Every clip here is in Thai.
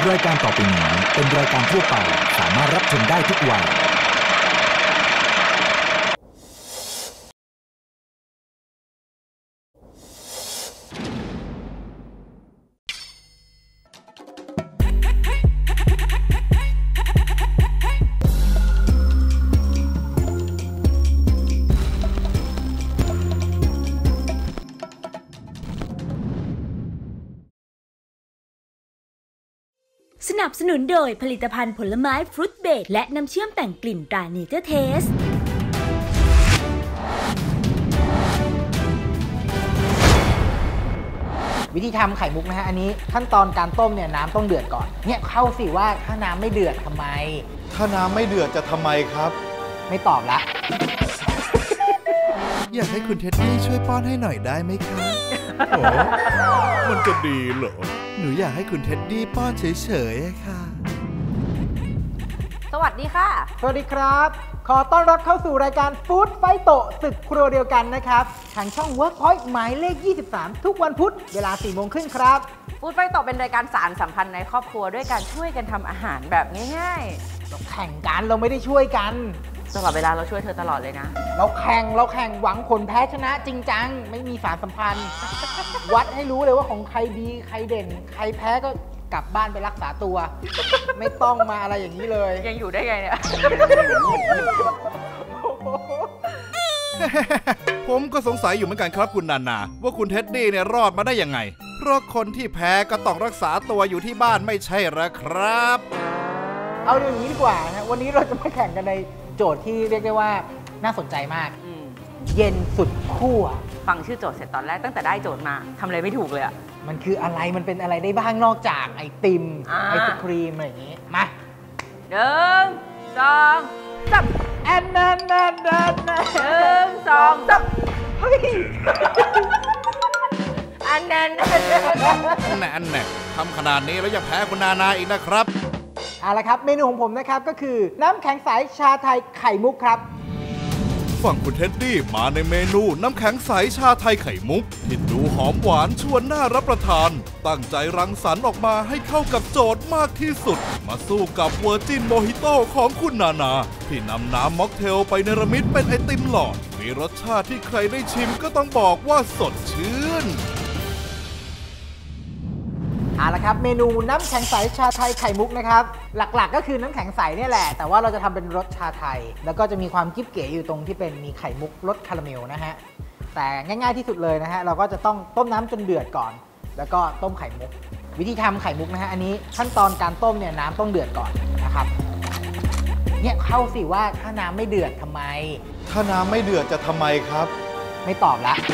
รายการต่อไปนี้เป็นรายการทั่วไปสามารถรับชมได้ทุกวัยสนับสนุนโดยผลิตภัณฑ์ผลไม้ฟรุตเบรดและน้ำเชื่อมแต่งกลิ่นตราเนเจอร์เทสวิธีทำไข่มุกนะฮะอันนี้ขั้นตอนการต้มเนี่ยน้ำต้องเดือดก่อนเนี่ยเข้าสิว่าถ้าน้ำไม่เดือดทำไมถ้าน้ำไม่เดือดจะทำไมครับไม่ตอบละอยากให้คุณเท็ดดี้ช่วยป้อนให้หน่อยได้ไหมคะโอ้มันจะดีเหรอหนูอยากให้คุณเท็ดดี้ป้อนเฉยๆค่ะสวัสดีค่ะสวัสดีครับขอต้อนรับเข้าสู่รายการฟู้ดไฟโตะศึกครัวเดียวกันนะครับทางช่อง Workpoint หมายเลข 23 ทุกวันพุธเวลา 4 โมงครึ่งครับฟู้ดไฟโตะเป็นรายการสานสัมพันธ์ในครอบครัวด้วยการช่วยกันทำอาหารแบบง่ายๆเราแข่งกันเราไม่ได้ช่วยกันตลอดเวลาเราช่วยเธอตลอดเลยนะเราแข่งหวังผลแพ้ชนะจริงจังไม่มีสารสัมพันธ์ วัดให้รู้เลยว่าของใครดีใครเด่นใครแพ้ก็กลับบ้านไปรักษาตัว ไม่ต้องมาอะไรอย่างนี้เลยยังอยู่ได้ไงเนี่ยผมก็สงสัยอยู่เหมือนกันครับคุณนานาว่าคุณเท็ดดี้เนี่ยรอดมาได้ยังไงเพราะคนที่แพ้ก็ต้องรักษาตัวอยู่ที่บ้านไม่ใช่หรอครับเอาอย่างนี้ดีกว่านะวันนี้เราจะมาแข่งกันในโจทย์ที่เรียกได้ว่าน่าสนใจมากเย็นสุดขั้วฟังชื่อโจทย์เสร็จตอนแรกตั้งแต่ได้โจทย์มาทำอะไรไม่ถูกเลยอะมันคืออะไรมันเป็นอะไรได้บ้างนอกจากไอติมไอศครีมอะไรอย่างนี้มา 1 2 3 อันนั้น 1 2 3เฮ้ยอันนั้นทำขนาดนี้แล้วยังแพ้คุณนานาอีกนะครับเอาละครับเมนูของผมนะครับก็คือน้ำแข็งใสชาไทยไข่มุกครับฝั่งคุณเท็ดดี้มาในเมนูน้ำแข็งใสชาไทยไข่มุกที่ดูหอมหวานชวนน่ารับประทานตั้งใจรังสรรค์ออกมาให้เข้ากับโจทย์มากที่สุดมาสู้กับเวอร์จินโมฮิโต้ของคุณนานาที่นำน้ำม็อกเทลไปเนรมิตเป็นไอติมหลอดมีรสชาติที่ใครได้ชิมก็ต้องบอกว่าสดชื่นเอาละครับเมนูน้ำแข็งใสชาไทยไข่มุกนะครับหลักๆก็คือน้ำแข็งใสเนี่ยแหละแต่ว่าเราจะทำเป็นรสชาไทยแล้วก็จะมีความกิ๊บเก๋อยู่ตรงที่เป็นมีไข่มุกรสคาราเมลนะฮะแต่ง่ายๆที่สุดเลยนะฮะเราก็จะต้องต้มน้ำจนเดือดก่อนแล้วก็ต้มไข่มุกวิธีทำไข่มุกนะฮะอันนี้ขั้นตอนการต้มเนี่ยน้ำต้องเดือดก่อนนะครับเนี่ยเข้าสิว่าถ้าน้ำไม่เดือดทำไมถ้าน้ำไม่เดือดจะทำไมครับไม่ตอบละ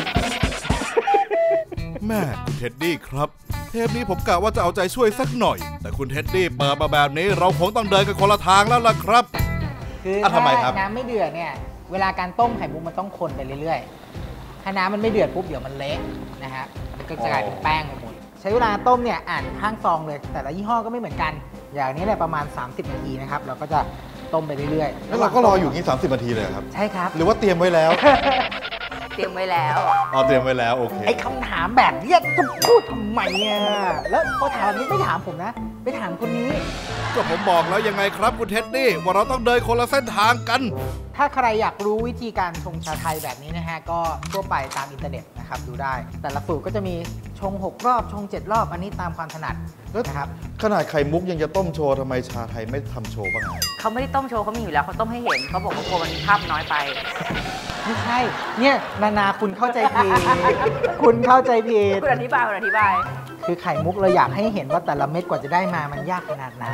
แม่คุณเท็ดดี้ครับเทปนี้ผมกะว่าจะเอาใจช่วยสักหน่อยแต่คุณเท็ดดี้เปิดมาแบบนี้เราคงต้องเดินกันคนละทางแล้วล่ะครับคือถ้าน้ำไม่เดือดเนี่ยเวลาการต้มไข่มุกมันต้องคนไปเรื่อยๆถ้าน้ำมันไม่เดือดปุ๊บเดี๋ยวมันเละนะฮะมันก็จะกลายเป็นแป้งไปหมดใช้เวลาต้มเนี่ยอ่านข้างซองเลยแต่ละยี่ห้อก็ไม่เหมือนกันอย่างนี้เนี่ยประมาณ30 นาทีนะครับเราก็จะต้มไปเรื่อยๆแล้วเราก็รออยู่นี้30 นาทีเลยครับใช่ครับหรือว่าเตรียมไว้แล้วเตรียมไว้แล้วเตรียมไว้แล้วโอเคไอ้คำถามแบบนี้จะพูดทำไมอ่ะแล้วพอถามแบบนี้ไม่ถามผมนะไปถามคนนี้ก็ผมบอกแล้วยังไงครับคุณเท็ดดี้ว่าเราต้องเดินคนละเส้นทางกันถ้าใครอยากรู้วิธีการชงชาไทยแบบนี้นะฮะก็ทั่วไปตามอินเทอร์เน็ตนะครับดูได้แต่ละสูตรก็จะมีชง6 รอบชง7 รอบอันนี้ตามความถนัดนะครับขนาดไข่มุกยังจะต้มโชว์ทำไมชาไทยไม่ทำโชว์บ้างเขาไม่ได้ต้มโชว์เขามีอยู่แล้วเขาต้มให้เห็นเขาบอกว่ากลัวมันภาพน้อยไปไม่ใช่เนี่ยนาคุณเข้าใจผิดคุณเข้าใจผิดคุณอธิบายคือไข่มุกเราอยากให้เห็นว่าแต่ละเม็ดกว่าจะได้มามันยากขนาดไหน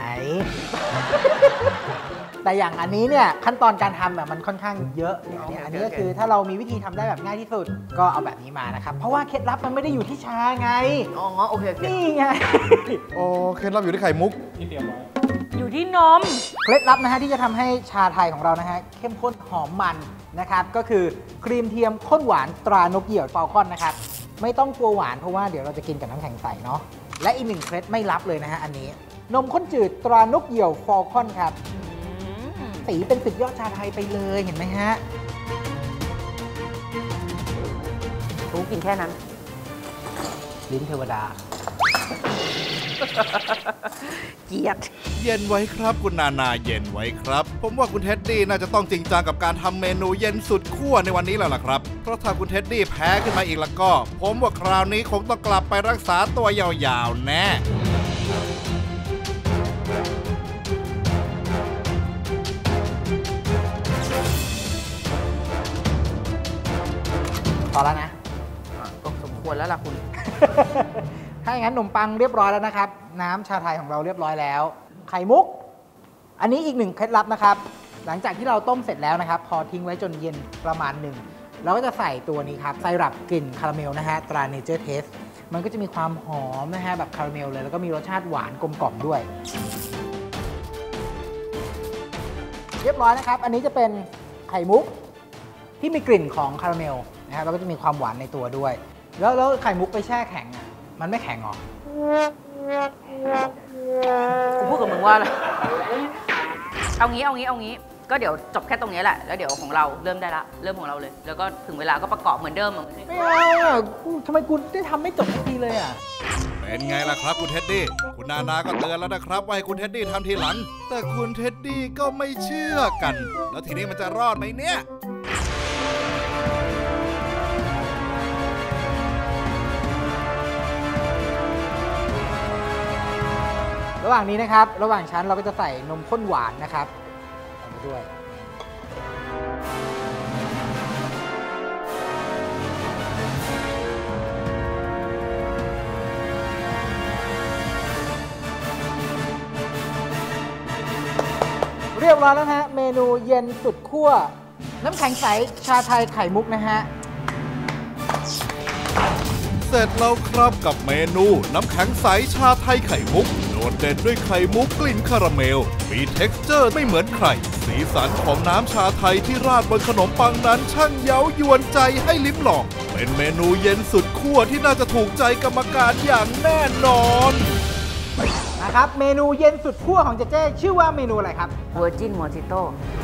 แต่อย่างอันนี้เนี่ยขั้นตอนการทำแบบมันค่อนข้างเยอะเนี่ยอันนี้ก็คือถ้าเรามีวิธีทำได้แบบง่ายที่สุดก็เอาแบบนี้มานะครับเพราะว่าเคล็ดลับมันไม่ได้อยู่ที่ชาไงอ๋อโอเคนี่ไงโอ้เคล็ดลับอยู่ที่ไข่มุกที่เตรียมไว้อยู่ที่นมเคล็ดลับนะฮะที่จะทำให้ชาไทยของเรานะฮะเข้มข้นหอมมันนะครับก็คือครีมเทียมข้นหวานตรานกเหยี่ยวฟอลคอนนะครับไม่ต้องกลัวหวานเพราะว่าเดี๋ยวเราจะกินกับน้ำแข็งใสเนาะและอีก1 เคล็ดไม่ลับเลยนะฮะอันนี้นมข้นจืดตรานกเหยี่ยวฟอลคอนครับสีเป็นสุดยอดชาไทยไปเลยเห็นไหมฮะรู้กินแค่นั้นลิ้นเทวดาเกลียดเย็นไว้ครับคุณนานาเย็นไว้ครับผมว่าคุณเท็ดดี้น่าจะต้องจริงจังกับการทำเมนูเย็นสุดขั้วในวันนี้แล้วล่ะครับเพราะถ้าคุณเท็ดดี้แพ้ขึ้นมาอีกแล้วก็ผมว่าคราวนี้คงต้องกลับไปรักษาตัวยาวๆแน่พอแล้วนะก็สมควรแล้วล่ะคุณถ้าอย่างนั้นขนมปังเรียบร้อยแล้วนะครับน้ำชาไทยของเราเรียบร้อยแล้วไข่มุกอันนี้อีกหนึ่งเคล็ดลับนะครับหลังจากที่เราต้มเสร็จแล้วนะครับพอทิ้งไว้จนเย็นประมาณหนึ่งเราก็จะใส่ตัวนี้ครับไซรัปกลิ่นคาราเมลนะฮะตรา Nature Taste มันก็จะมีความหอมนะฮะแบบคาราเมลเลยแล้วก็มีรสชาติหวานกลมกล่อมด้วยเรียบร้อยนะครับอันนี้จะเป็นไข่มุกที่มีกลิ่นของคาราเมลนะครับแล้วก็จะมีความหวานในตัวด้วยแล้วไข่มุกไปแช่แข็งอ่ะมันไม่แข็งหรอกูพูดกับมึงว่าอะไรเอางี้ก็เดี๋ยวจบแค่ตรงนี้แหละแล้วเดี๋ยวของเราเริ่มได้ละเริ่มของเราเลยแล้วก็ถึงเวลาก็ประกอบเหมือนเดิมไม่เอาทำไมกูได้ทำไม่จบสักทีเลยอ่ะเป็นไงล่ะครับคุณเท็ดดี้คุณนานาก็เตือนแล้วนะครับว่าให้คุณเท็ดดี้ทำทีหลังแต่คุณเท็ดดี้ก็ไม่เชื่อกันแล้วทีนี้มันจะรอดไหมเนี่ยระหว่างนี้นะครับระหว่างชั้นเราก็จะใส่นมข้นหวานนะครับใส่ไปด้วยเรียบร้อยแล้วนะฮะเมนูเย็นสุดขั้วน้ำแข็งใสชาไทยไข่มุกนะฮะเสร็จแล้วครับกับเมนูน้ำแข็งใสชาไทยไข่มุกโดดเด่นด้วยไข่มุกกลิ่นคาราเมลมีเท็กซ์เจอร์ไม่เหมือนใครสีสันของน้ำชาไทยที่ราดบนขนมปังนั้นช่างเย้ายวนใจให้ลิ้มลองเป็นเมนูเย็นสุดขั้วที่น่าจะถูกใจกรรมการอย่างแน่นอนนะครับเมนูเย็นสุดขั้วของเจ๊ชื่อว่าเมนูอะไรครับ Virgin Mojito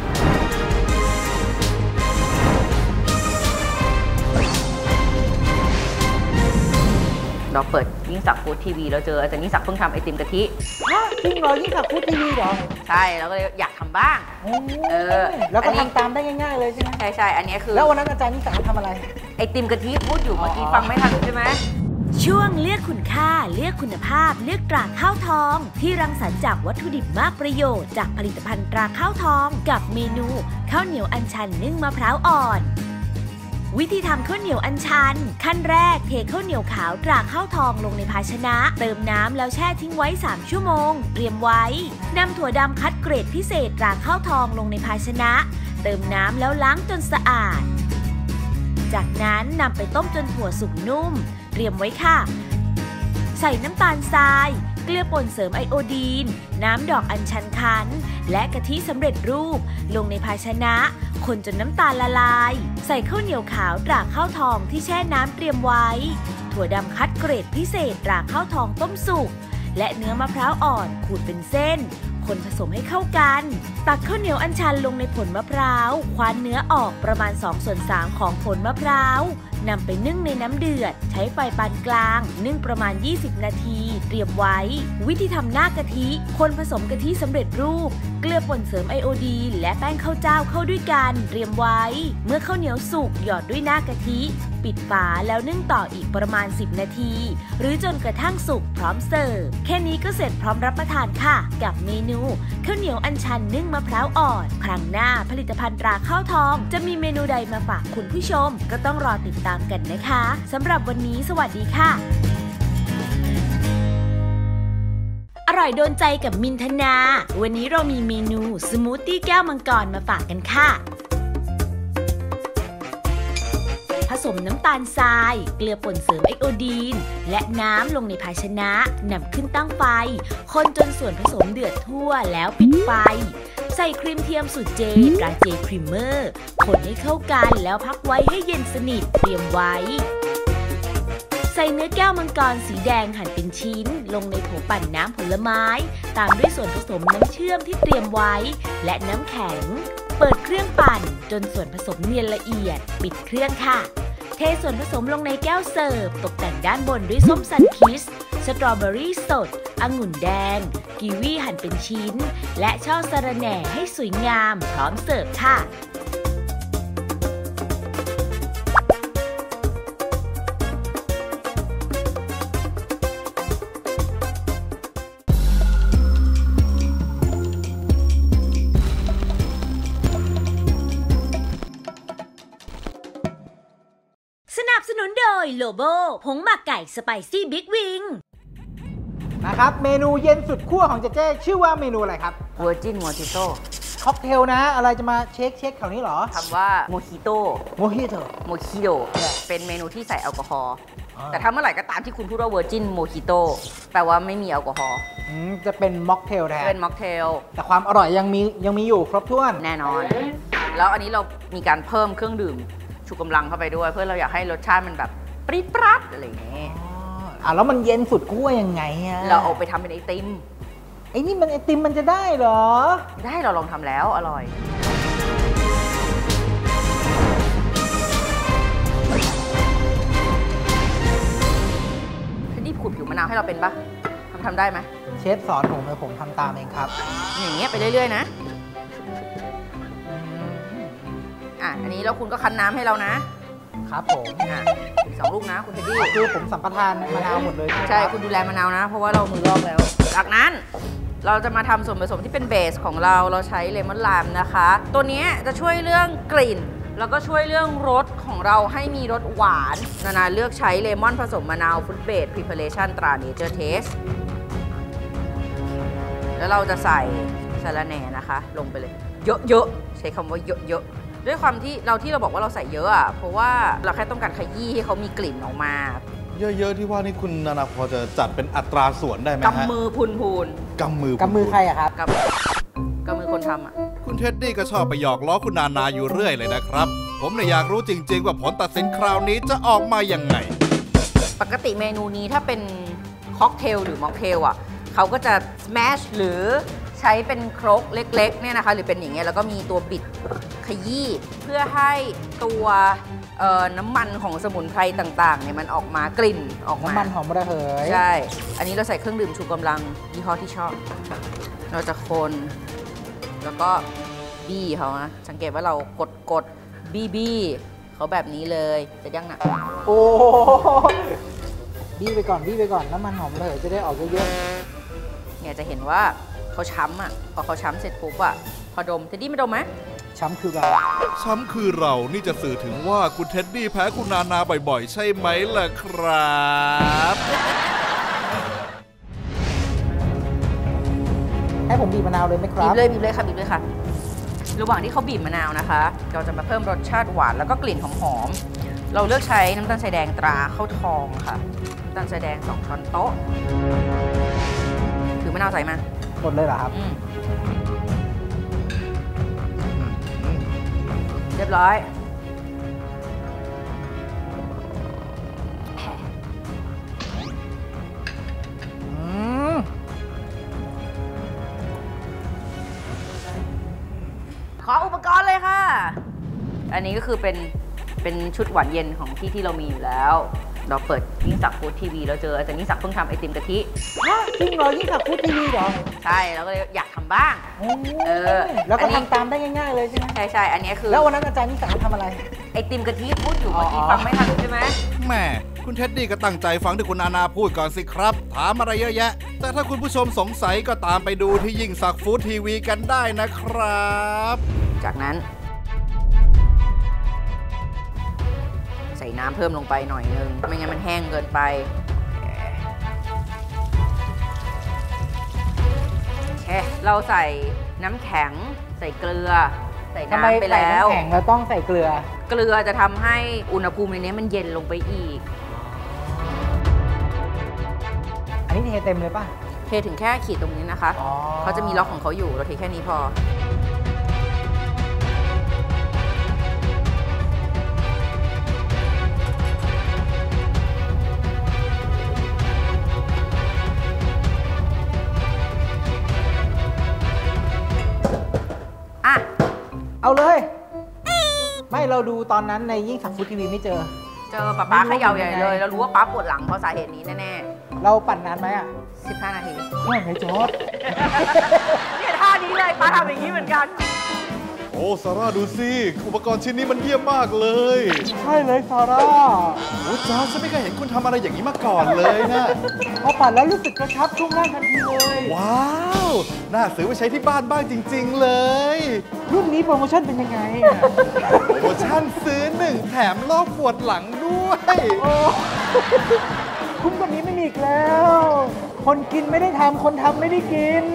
เราเปิดยิ่งศักดิ์ฟู้ดทีวีเราเจออาจารย์ยิ่งศักดิ์เพิ่งทำไอติมกะทิจริงเหรอยิ่งศักดิ์ฟู้ดทีวีเหรอใช่เราก็เลยอยากทำบ้างแล้วก็ทำตามได้ง่ายๆเลยใช่ไหมใช่อันนี้คือแล้ววันนั้นอาจารย์ยิ่งศักดิ์ทำอะไรไอติมกะทิพูดอยู่เมื่อกี้ฟังไม่ทันใช่ไหมช่วงเลือกคุณค่าเลือกคุณภาพเลือกตราข้าวทองที่รังสรรค์จากวัตถุดิบมากประโยชน์จากผลิตภัณฑ์ตราข้าวทองกับเมนูข้าวเหนียวอัญชันนึ่งมะพร้าวอ่อนวิธีทำข้าวเหนียวอัญชันขั้นแรกเทข้าวเหนียวขาวตราข้าวทองลงในภาชนะเติมน้ำแล้วแช่ทิ้งไว้3ชั่วโมงเตรียมไว้นำถั่วดำคัดเกรดพิเศษตราข้าวทองลงในภาชนะเติมน้ำแล้วล้างจนสะอาดจากนั้นนำไปต้มจนถั่วสุกนุ่มเตรียมไว้ค่ะใส่น้ำตาลทรายเกลือป่นเสริมไอโอดีนน้ำดอกอัญชันคั้นและกะทิสำเร็จรูปลงในภาชนะคนจนน้ำตาลละลายใส่ข้าวเหนียวขาวตราข้าวทองที่แช่น้ำเตรียมไว้ถั่วดำคัดเกรดพิเศษตราข้าวทองต้มสุกและเนื้อมะพร้าวอ่อนขูดเป็นเส้นคนผสมให้เข้ากันตักข้าวเหนียวอัญชันลงในผลมะพร้าวคว้านเนื้อออกประมาณ2/3ของผลมะพร้าวนำไปนึ่งในน้ำเดือดใช้ไฟปานกลางนึ่งประมาณ20นาทีเตรียมไว้วิธีทำหน้ากะทิคนผสมกะทิสำเร็จรูปเกลือป่นเสริมไอโอดีนและแป้งข้าวเจ้าเข้าด้วยกันเตรียมไว้เมื่อข้าวเหนียวสุกหยอดด้วยหน้ากะทิปิดฝาแล้วนึ่งต่ออีกประมาณ10นาทีหรือจนกระทั่งสุกพร้อมเสิร์ฟแค่นี้ก็เสร็จพร้อมรับประทานค่ะกับเมนูข้าวเหนียวอัญชันนึ่งมะพร้าวอ่อนครั้งหน้าผลิตภัณฑ์ตราข้าวทองจะมีเมนูใดมาฝากคุณผู้ชมก็ต้องรอติดตามกันนะคะสำหรับวันนี้สวัสดีค่ะอร่อยโดนใจกับมินธนาวันนี้เรามีเมนูสมูทตี้แก้วมังกรมาฝากกันค่ะผสมน้ำตาลทรายเกลือป่นเสริมไอโอดีนและน้ำลงในภาชนะนำขึ้นตั้งไฟคนจนส่วนผสมเดือดทั่วแล้วปิดไฟใส่ครีมเทียมสูตรเจตราเจครีมเมอร์คนให้เข้ากันแล้วพักไว้ให้เย็นสนิทเตรียมไว้ใส่เนื้อแก้วมังกรสีแดงหั่นเป็นชิ้นลงในโถปั่นน้ำผลไม้ตามด้วยส่วนผสมน้ำเชื่อมที่เตรียมไว้และน้ำแข็งเปิดเครื่องปั่นจนส่วนผสมเนียนละเอียดปิดเครื่องค่ะเทส่วนผสมลงในแก้วเสิร์ฟตกแต่งด้านบนด้วยส้มซันคิสสตรอเบอรี่สดองุ่นแดงกีวีหั่นเป็นชิ้นและช่อสะระแหน่ให้สวยงามพร้อมเสิร์ฟค่ะสนับสนุนโดยโลโบผงหมักไก่สไปซี่บิ๊กวิงนะครับเมนูเย็นสุดขั้วของเจ๊ชื่อว่าเมนูอะไรครับ Virgin Mojito ค็อกเทลนะอะไรจะมาเช็คแถวนี้เหรอคำว่า Mojito เป็นเมนูที่ใส่แอลกอฮอล์แต่ถ้าเมื่อไหร่ก็ตามที่คุณพูดว่า Virgin Mojito แปลว่าไม่มีแอลกอฮอล์จะเป็นม็อกเทลแทนเป็นม็อกเทลแต่ความอร่อยยังมีอยู่ครบถ้วนแน่นอนแล้วอันนี้เรามีการเพิ่มเครื่องดื่มชูกำลังเข้าไปด้วยเพื่อเราอยากให้รสชาติมันแบบปรี๊ดปรัดอะไรอย่างเงี้ยแล้วมันเย็นสุดขั้วยังไงอะเราเอาไปทำเป็นไอติมไอ้นี่มันไอติมมันจะได้เหรอได้เราลองทำแล้วอร่อยนี่ขูดผิวมะนาวให้เราเป็นปะทำได้ไหมเชฟสอนผมทำตามเองครับอย่างเงี้ยไปเรื่อยๆนะอันนี้แล้วคุณก็คั้นน้ำให้เรานะครับผมอีก2 ลูกนะคุณเทดดี้คือผมสัมปทานมะนาวหมดเลยใช่คุณดูแลมะนาวนะเพราะว่าเรามือลอกแล้วจากนั้นเราจะมาทำส่วนผสมที่เป็นเบสของเราใช้เลมอนไลม์นะคะตัวนี้จะช่วยเรื่องกลิ่นแล้วก็ช่วยเรื่องรสของเราให้มีรสหวานนาเลือกใช้เลมอนผสมมะนาวฟุตเบสพรีเพาเรชั่นตราเนเจอร์เทสแล้วเราจะใส่สะระแหน่นะคะลงไปเลยเยอะๆใช้คำว่าเยอะๆด้วยความที่เราบอกว่าเราใส่เยอะเพราะว่าเราแค่ต้องการขยี้ให้เขามีกลิ่นออกมาเยอะๆที่ว่านี่คุณนานาพอจะจัดเป็นอัตราส่วนได้ไหมฮะกำมือพูนกำมือใครอะครับกำมือคนทำอะคุณเท็ดดี้ก็ชอบไปหยอกล้อคุณนานาอยู่เรื่อยเลยนะครับผมเลยอยากรู้จริงๆว่าผลตัดสินคราวนี้จะออกมายังไงปกติเมนูนี้ถ้าเป็นค็อกเทลหรือม็อกเทลอะเขาก็จะสแมชหรือใช้เป็นครกเล็กๆเนี่ยนะคะหรือเป็นอย่างเงี้ยแล้วก็มีตัวบิดขยี้เพื่อให้ตัวน้ำมันของสมุนไพรต่างๆเนี่ยมันออกมากลิ่นออกมาน้ำมันหอมระเหยใช่อันนี้เราใส่เครื่องดื่มชูกำลังยี่ห้อที่ชอบเราจะคนแล้วก็บี้เขานะสังเกตว่าเรากดบี้เขาแบบนี้เลยจะยั่งหนักโอ้บี้ไปก่อนน้ำมันหอมระเหยจะได้ออกเยอะๆเนี่ยจะเห็นว่าเขาช้ำอ่ะพอเขาช้ำเสร็จปุ๊บอ่ะพอดมเท็ดดี้ไม่ดมไหมช้ำคือเรานี่จะสื่อถึงว่าคุณเท็ดดี้แพ้คุณนานาบ่อยๆใช่ไหมล่ะครับให้ผมบีบมะนาวเลยไหมครับบีบเลยค่ะระหว่างที่เขาบีบมะนาวนะคะเราจะมาเพิ่มรสชาติหวานแล้วก็กลิ่นหอมๆเราเลือกใช้น้ำตาลทรายแดงตราข้าวทองค่ะน้ำตาลทรายแดง2 ช้อนโต๊ะถือมะนาวใส่มาหมดเลยเหรอครับเรียบร้อยขออุปกรณ์เลยค่ะอันนี้ก็คือเป็นชุดหวานเย็นของที่เรามีอยู่แล้วเราเปิดยิ่งศักดิ์ฟู้ดทีวีเราเจออาจารย์ยิ่งศักดิ์เพิ่งทำไอติมกะทิจริงเหรอยิ่งศักดิ์ฟู้ดทีวีเหรอใช่เราก็เลยอยากทำบ้างแล้วก็ทำตามได้ง่ายๆเลยใช่ไหมใช่อันนี้คือแล้ววันนั้นอาจารย์ยิ่งศักดิ์ทำอะไรไอติมกะทิพูดอยู่เมื่อกี้ฟังไม่ทันใช่ไหมแม่คุณเท็ดดี้ก็ตั้งใจฟังที่คุณนานาพูดก่อนสิครับถามอะไรเยอะแยะแต่ถ้าคุณผู้ชมสงสัยก็ตามไปดูที่ยิ่งศักดิ์ฟู้ดทีวีกันได้นะครับจากนั้นใส่น้ำเพิ่มลงไปหน่อยนึงไม่งั้นมันแห้งเกินไปเราใส่น้ำแข็งใส่เกลือใส่น้ำไปแล้วน้ำแข็งเราต้องใส่เกลือจะทำให้อุณหภูมิในนี้มันเย็นลงไปอีกอันนี้เทเต็มเลยป่ะเทถึงแค่ขีดตรงนี้นะคะเขาจะมีล็อกของเขาอยู่เราเทแค่นี้พอเอาเลยไม่เราดูตอนนั้นในยิ่งศักดิ์ฟู้ดทีวีไม่เจอป๊าเขย่าใหญ่เลยเรารู้ว่าป๊าปวดหลังเพราะสาเหตุนี้แน่ๆเราปั่นนานไหม 15 นาทีว่าไงจอร์จเนี่ยท่านี้เลยป้าทำอย่างนี้เหมือนกันโอ้ซาร่าดูสิอุปกรณ์ชิ้นนี้มันเยี่ยมมากเลยใช่เลยซาร่าโอ้จ้าฉันไม่เคยเห็นคุณทำอะไรอย่างนี้มาก่อนเลยนะพอปั่นแล้วรู้สึกกระชับช่วงล่างทันทีเลยว้าวน่าซื้อไปใช้ที่บ้านบ้างจริงๆเลยรุ่นนี้โปรโมชั่นเป็นยังไงโปรโมชั่นซื้อ1แถมลอกปวดหลังด้วยคุ้มกว่านี้ไม่มีอีกแล้วคนกินไม่ได้ทำคนทำไม่ได้กิน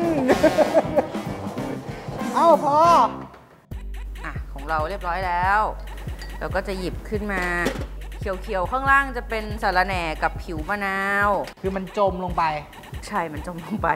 เอ้าพอของเราเรียบร้อยแล้วเราก็จะหยิบขึ้นมาเขียวๆข้างล่างจะเป็นสาระแหน่กับผิวมะนาวคือมันจมลงไปใช่มันจมลงไป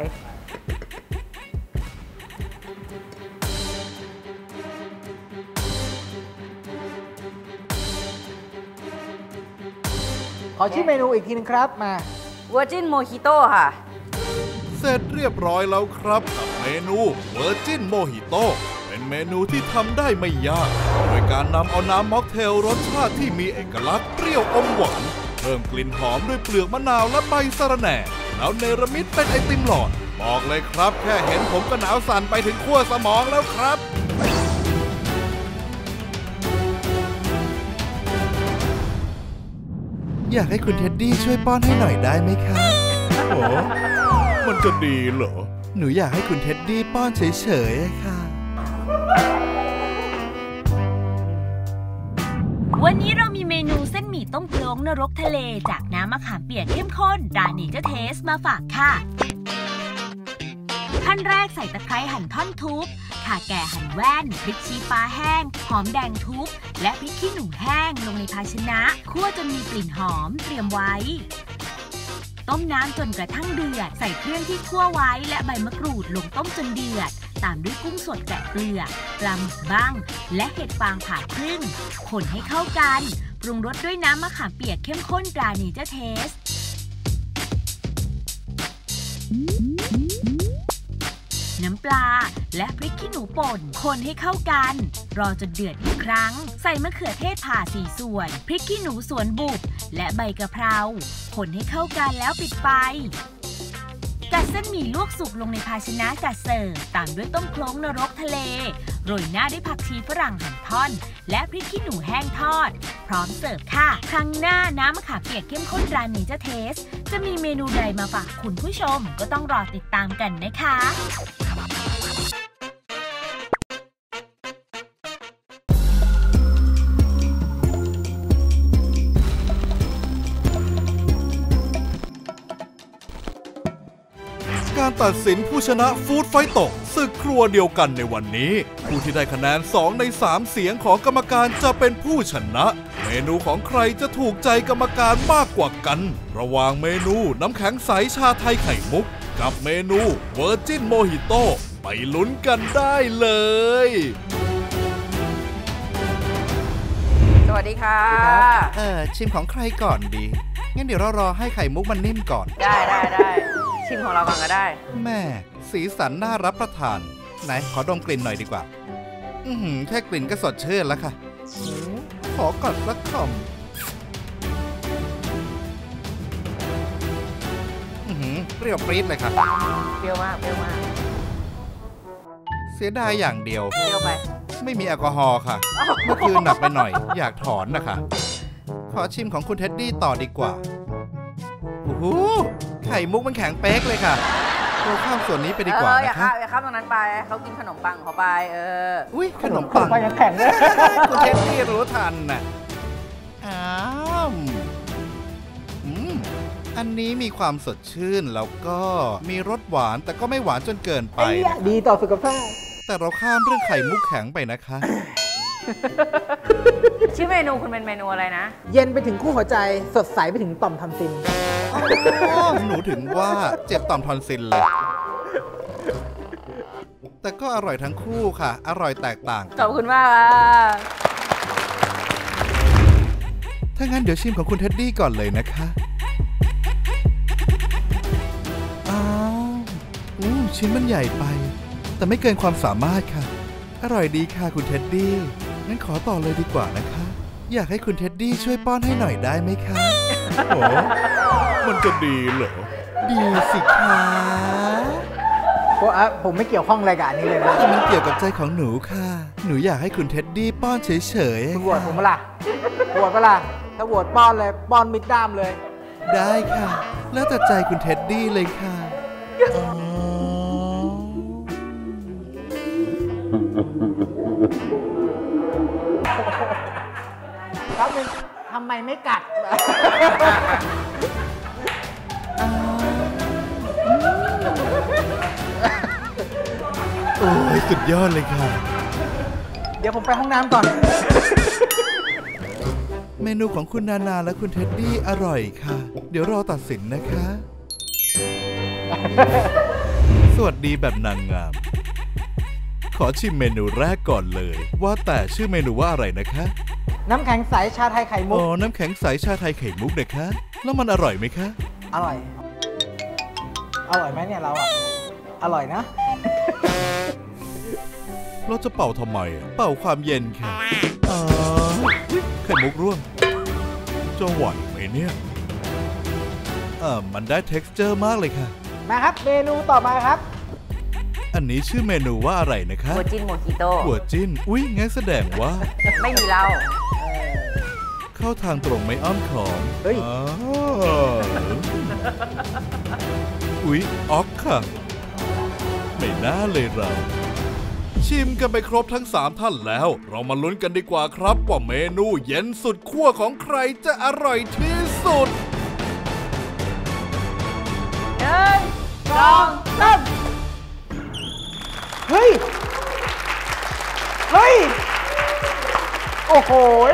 ขอชื่อเมนูอีกทีนึงครับมา Virgin Mojito ค่ะเสร็จเรียบร้อยแล้วครับกับเมนู Virgin Mojito เป็นเมนูที่ทำได้ไม่ยากโดยการนำเอาน้ำม็อกเทลรสชาติที่มีเอกลักษณ์เปรี้ยวอมหวานเพิ่มกลิ่นหอมด้วยเปลือกมะนาวและใบสะระแหน่แล้วเนรมิตเป็นไอติมหลอดบอกเลยครับแค่เห็นผมก็หนาวสั่นไปถึงขั้วสมองแล้วครับอยากให้คุณเท็ดดี้ช่วยป้อนให้หน่อยได้ไหมคะโอ้มันจะดีเหรอหนูอยากให้คุณเท็ดดี้ป้อนเฉยๆค่ะวันนี้เรามีเมนูเส้นหมี่ต้มโคลงนรกทะเลจากน้ำมะขามเปียกเข้มข้นร้านนี้จะเทสมาฝากค่ะขั้นแรกใส่ตะไคร้หั่นท่อนทุบข่าแก่หั่นแว่นพริกชี้ฟ้าแห้งหอมแดงทุบและพริกขี้หนูแห้งลงในภาชนะคั่วจนมีกลิ่นหอมเตรียมไว้ต้มน้ำจนกระทั่งเดือดใส่เครื่องที่คั่วไว้และใบมะกรูดลงต้มจนเดือดตามด้วยกุ้งสดแกะเปลือกปลาหมึกบ้างและเห็ดฟางผ่าครึ่งคนให้เข้ากันปรุงรสด้วยน้ำมะขามเปียกเข้มข้นตราเนเจอร์เทสน้ำปลาและพริกขี้หนูป่นคนให้เข้ากันรอจนเดือดอีกครั้งใส่มะเขือเทศผ่า4ส่วนพริกขี้หนูสวนบุบและใบกะเพราคนให้เข้ากันแล้วปิดไฟจัดเส้นหมี่ลวกสุกลงในภาชนะจัดเสิร์ฟตามด้วยต้มโคลงนรกทะเลโรยหน้าด้วยผักชีฝรั่งหั่นท่อนและพริกขี้หนูแห้งทอดพร้อมเสิร์ฟค่ะครั้งหน้าน้ำมะขามเปียกเข้มข้นร้านนี้จะเทสจะมีเมนูใดมาฝากคุณผู้ชมก็ต้องรอติดตามกันนะคะการตัดสินผู้ชนะฟู้ดไฟต์ตกศึกครัวเดียวกันในวันนี้ผู้ที่ได้คะแนน2ใน3เสียงของกรรมการจะเป็นผู้ชนะเมนูของใครจะถูกใจกรรมการมากกว่ากันระหว่างเมนูน้ำแข็งใสชาไทยไข่มุกกับเมนู Virgin Mojito ไปลุ้นกันได้เลยสวัสดีค่ะชิมของใครก่อนดีงั้นเดี๋ยวเรารอให้ไข่มุกมันนิ่มก่อนได้ชิมของเราก่อนก็ได้แม่สีสันน่ารับประทานไหนขอดมกลิ่นหน่อยดีกว่าแค่กลิ่นก็สดชื่นแล้วค่ะขอกัดสักคำเปรี้ยวปรี๊ดเลยค่ะเปรี้ยวมากเสียดายอย่างเดียวเปรี้ยวไปไม่มีแอลกอฮอล์ค่ะเมื่อคืนหนักไปหน่อยอยากถอนนะคะขอชิมของคุณเท็ดดี้ต่อดีกว่าโอ้โหไข่มุกมันแข็งเป๊กเลยค่ะเราข้ามส่วนนี้ไปดีกว่านะคะอย่าข้ามตรงนั้นไปเขากินขนมปังเขาไปอุ้ยขนมปังยังแข็งเลยคุณเท็ดดี้รู้ทันน่ะอันนี้มีความสดชื่นแล้วก็มีรสหวานแต่ก็ไม่หวานจนเกินไปดีต่อสุขภาพแต่เราข้ามเรื่องไข่มุกแข็งไปนะคะชื่อเมนูคุณเป็นเมนูอะไรนะเย็นไปถึงคู่หัวใจสดใสไปถึงต่อมทอนซิลหนูถึงว่าเจ็บต่อมทอนซิลเลยแต่ก็อร่อยทั้งคู่ค่ะอร่อยแตกต่างขอบคุณมากค่ะถ้างั้นเดี๋ยวชิมของคุณเท็ดดี้ก่อนเลยนะคะชิ้นมันใหญ่ไปแต่ไม่เกินความสามารถค่ะอร่อยดีค่ะคุณเท็ดดี้งั้นขอต่อเลยดีกว่านะคะอยากให้คุณเท็ดดี้ช่วยป้อนให้หน่อยได้ไหมคะโอ้มันจะดีเหรอดีสิคะผมไม่เกี่ยวข้องอะไรกับอันนี้เลยนะแต่มันเกี่ยวกับใจของหนูค่ะ หนูอยากให้คุณเท็ดดี้ป้อนเฉยๆคุณโหวตผมเปล่าโหวตเปล่าถ้าโหวตป้อนเลยป้อนมิดด้ามเลยได้ค่ะ แล้วแต่ใจคุณเท็ดดี้เลยค่ะอ๋อครับนึงทำไมไม่กัดโอ้ยสุดยอดเลยค่ะเดี๋ยวผมไปห้องน้ำก่อนเมนูของคุณนานาและคุณเท็ดดี้อร่อยค่ะ เดี๋ยวรอตัดสินนะคะ สวัสดีแบบนางงาม ขอชิมเมนูแรกก่อนเลย ว่าแต่ชื่อเมนูว่าอะไรนะคะน้ำแข็งใสชาไทยไข่มุอ๋กอ น้ำแข็งใสชาไทยไข่มุกนะคะ แล้วมันอร่อยไหมคะอร่อย อร่อยไหมเนี่ยเราอ่ะ อร่อยนะเราจะเป่าทำไมอะเป่าความเย็นค่ะ อ๋อไข่มุกร่วงจะไหวไหมเนี่ยมันได้ texture มากเลยค่ะมาครับเมนูต่อมาครับอันนี้ชื่อเมนูว่าอะไรนะคะหัวจินโมจิโต้หัวจิ้น อุ๊ย งั้นแสดงว่าไม่มีเหล้าเข้าทางตรงไม่อ้อมขอมเฮ้ยอ๋ออุ๊ยออกค่ะ ไม่น่าเลยเรา ชิมกันไปครบทั้ง 3 ท่านแล้ว เรามาลุ้นกันดีกว่าครับว่าเมนูเย็นสุดขั้วของใครจะอร่อยที่สุด 2 3เฮ้ย เฮ้ย โอ้โห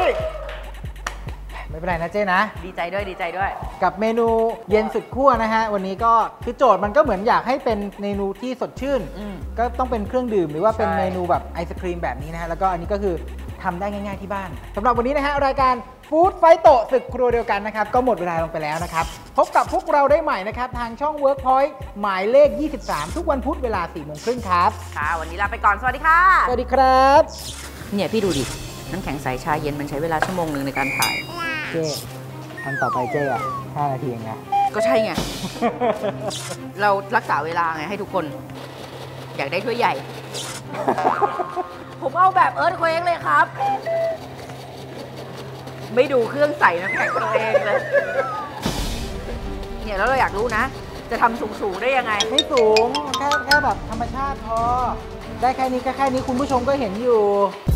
ไม่เป็นไรนะเจ๊นะดีใจด้วยดีใจด้วยกับเมนูเย็นสุดขั้วนะฮะ วันนี้ก็คือโจทย์มันก็เหมือนอยากให้เป็นเมนูที่สดชื่น ก็ต้องเป็นเครื่องดื่มหรือว่าเป็นใช่เมนูแบบไอศครีมแบบนี้นะฮะ แล้วก็อันนี้ก็คือทำได้ง่ายๆที่บ้านสำหรับวันนี้นะฮะ รายการฟู้ดไฟโตศึกครัวเดียวกันนะครับ ก็หมดเวลาลงไปแล้วนะครับ พบกับพวกเราได้ใหม่นะครับ ทางช่อง Workpoint หมายเลข 23 ทุกวันพุธเวลา 4 โมงครึ่งครับค่ะ วันนี้ลาไปก่อน สวัสดีค่ะสวัสดีครับเนี่ยพี่ดูดิ น้ำแข็งใสชาเย็นมันใช้เวลาชั่วโมงหนึ่งในการถ่ายเจ๊อันต่อไปเจ๊อ่ะ5 นาทีเองนะก็ใช่ไง เรารักษาเวลาไงให้ทุกคน อยากได้ถ้วยใหญ่ ผมเอาแบบเอิร์ธเควกเลยครับ ไม่ดูเครื่องใส่น้ำแข็งตัวเองเลย เนี่ยแล้วเราอยากรู้นะ จะทำสูงๆได้ยังไงไม่สูงแค่แบบธรรมชาติพอ ได้แค่นี้ก็แค่นี้คุณผู้ชมก็เห็นอยู่